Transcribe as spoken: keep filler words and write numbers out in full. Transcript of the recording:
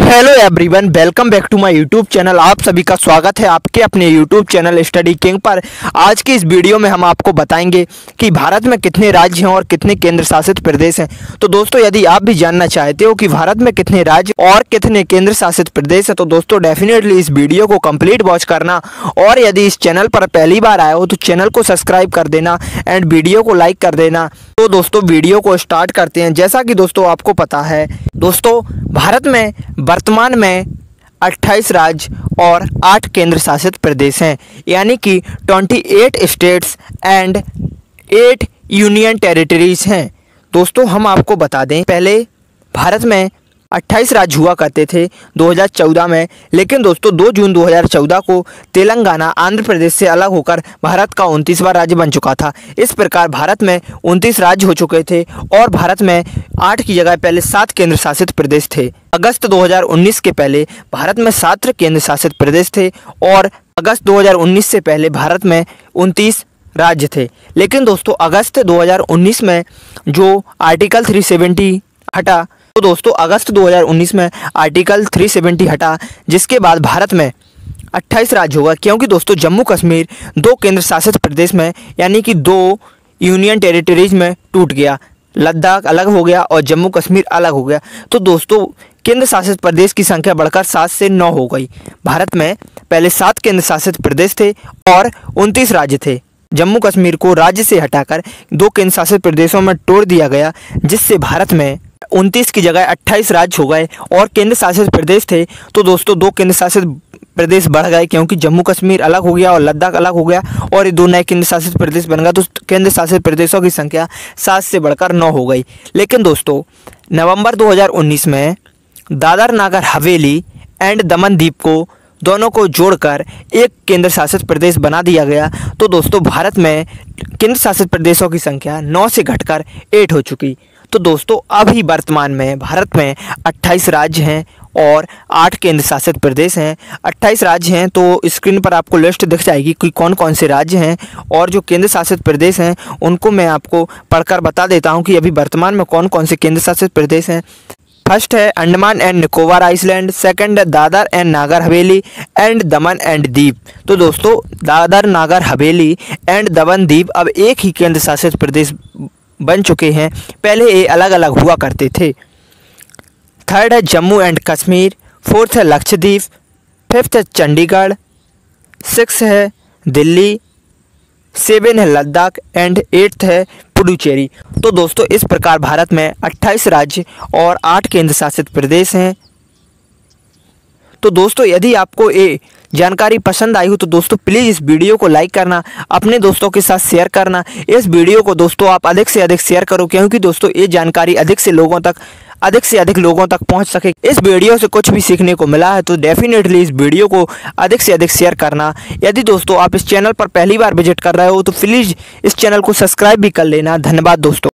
Hello everyone, welcome back to my YouTube channel. आप सभी का स्वागत है आपके अपने यूट्यूब चैनल स्टडी किंग पर। आज की इस वीडियो में हम आपको बताएंगे कि भारत में कितने राज्य हैं और कितने केंद्र शासित प्रदेश हैं। तो दोस्तों, यदि आप भी जानना चाहते हो कि भारत में कितने राज्य और कितने केंद्र शासित प्रदेश हैं, तो दोस्तों डेफिनेटली इस वीडियो को कंप्लीट वॉच करना। और यदि इस चैनल पर पहली बार आए हो तो चैनल को सब्सक्राइब कर देना एंड वीडियो को लाइक कर देना। तो दोस्तों वीडियो को स्टार्ट करते हैं। जैसा कि दोस्तों आपको पता है, दोस्तों भारत में वर्तमान में अट्ठाईस राज्य और आठ केंद्र शासित प्रदेश हैं, यानी कि अट्ठाईस स्टेट्स एंड आठ यूनियन टेरिटरीज हैं। दोस्तों हम आपको बता दें, पहले भारत में अट्ठाईस राज्य हुआ करते थे दो हज़ार चौदह में, लेकिन दोस्तों दो जून दो हज़ार चौदह को तेलंगाना आंध्र प्रदेश से अलग होकर भारत का उनतीसवां राज्य बन चुका था। इस प्रकार भारत में उनतीस राज्य हो चुके थे और भारत में आठ की जगह पहले सात केंद्र शासित प्रदेश थे। अगस्त दो हज़ार उन्नीस के पहले भारत में सात केंद्र शासित प्रदेश थे और अगस्त दो हज़ार उन्नीस से पहले भारत में उनतीस राज्य थे। लेकिन दोस्तों अगस्त दो हज़ार उन्नीस में जो आर्टिकल तीन सौ सत्तर हटा, तो दोस्तों अगस्त दो हज़ार उन्नीस में आर्टिकल तीन सौ सत्तर हटा, जिसके बाद भारत में अट्ठाईस राज्य होगा। क्योंकि दोस्तों जम्मू कश्मीर दो केंद्र शासित प्रदेश में यानी कि दो यूनियन टेरिटरीज में टूट गया। लद्दाख अलग हो गया और जम्मू कश्मीर अलग हो गया। तो दोस्तों केंद्र शासित प्रदेश की संख्या बढ़कर सात से नौ हो गई। भारत में पहले सात केंद्र शासित प्रदेश थे और उनतीस राज्य थे। जम्मू कश्मीर को राज्य से हटाकर दो केंद्र शासित प्रदेशों में तोड़ दिया गया, जिससे भारत में उनतीस की जगह अट्ठाईस राज्य हो गए और केंद्र शासित प्रदेश थे तो दोस्तों दो केंद्र शासित प्रदेश बढ़ गए, क्योंकि जम्मू कश्मीर अलग हो गया और लद्दाख अलग हो गया और ये दो नए केंद्र शासित प्रदेश बन गए। तो केंद्र शासित प्रदेशों की संख्या सात से बढ़कर नौ हो गई। लेकिन दोस्तों नवंबर दो हज़ार उन्नीस में दादर नागर हवेली एंड दमन द्वीप को दोनों को जोड़कर एक केंद्र शासित प्रदेश बना दिया गया। तो दोस्तों भारत में केंद्र शासित प्रदेशों की संख्या नौ से घटकर आठ हो चुकी। तो दोस्तों अभी वर्तमान में भारत में अट्ठाईस राज्य हैं और आठ केंद्र शासित प्रदेश हैं। अट्ठाईस राज्य हैं तो स्क्रीन पर आपको लिस्ट दिख जाएगी कि कौन कौन से राज्य हैं, और जो केंद्र शासित प्रदेश हैं उनको मैं आपको पढ़कर बता देता हूं कि अभी वर्तमान में कौन कौन से केंद्र शासित प्रदेश हैं। फर्स्ट है Andaman and Nicobar island, second है Dadra and Nagar Haveli and Daman and दीप। तो दोस्तों दादर नागर हवेली एंड दमन दीप अब एक ही केंद्र शासित प्रदेश बन चुके हैं, पहले ये अलग अलग हुआ करते थे। थर्ड है जम्मू एंड कश्मीर, फोर्थ है लक्षद्वीप, फिफ्थ है चंडीगढ़, सिक्स है दिल्ली, सेवन है लद्दाख एंड एट्थ है पुडुचेरी। तो दोस्तों इस प्रकार भारत में अट्ठाईस राज्य और आठ केंद्र शासित प्रदेश हैं। तो दोस्तों यदि आपको ये जानकारी पसंद आई हो तो दोस्तों प्लीज़ इस वीडियो को लाइक करना, अपने दोस्तों के साथ शेयर करना। इस वीडियो को दोस्तों आप अधिक से अधिक शेयर करो, क्योंकि दोस्तों ये जानकारी अधिक से लोगों तक अधिक से अधिक लोगों तक पहुंच सके। इस वीडियो से कुछ भी सीखने को मिला है तो डेफिनेटली इस वीडियो को अधिक से अधिक शेयर करना। यदि दोस्तों आप इस चैनल पर पहली बार विजिट कर रहे हो तो प्लीज़ इस चैनल को सब्सक्राइब भी कर लेना। धन्यवाद दोस्तों।